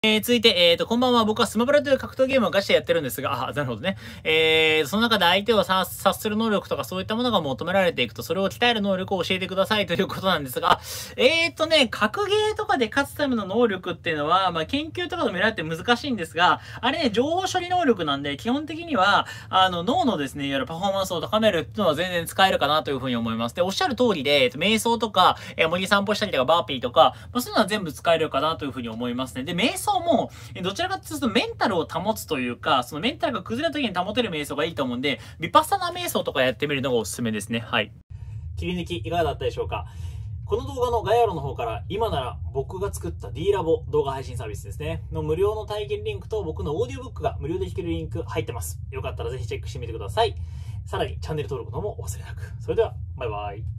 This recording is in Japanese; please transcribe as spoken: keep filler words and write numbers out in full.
えー、続いて、えーと、こんばんは。僕はスマブラという格闘ゲームをガチでやってるんですが、あ、なるほどね。えー、その中で相手を察する能力とかそういったものが求められていくと、それを鍛える能力を教えてくださいということなんですが、えーとね、格ゲーとかで勝つための能力っていうのは、まあ、研究とかの見られて難しいんですが、あれね、情報処理能力なんで、基本的には、あの、脳のですね、いわゆるパフォーマンスを高めるっていうのは全然使えるかなというふうに思います。で、おっしゃる通りで、えっと、瞑想とか、えー、森散歩したりとか、バーピーとか、まあ、そういうのは全部使えるかなというふうに思いますね。で、瞑想も、えーどちらかというとメンタルを保つというか、そのメンタルが崩れた時に保てる瞑想がいいと思うんで、ヴィパッサナ瞑想とかやってみるのがおすすめですね。はい。切り抜きいかがだったでしょうか。この動画の概要欄の方から、今なら僕が作った D ラボ動画配信サービスですね。の無料の体験リンクと僕のオーディオブックが無料で弾けるリンク入ってます。よかったらぜひチェックしてみてください。さらにチャンネル登録の方もお忘れなく。それでは、バイバイ。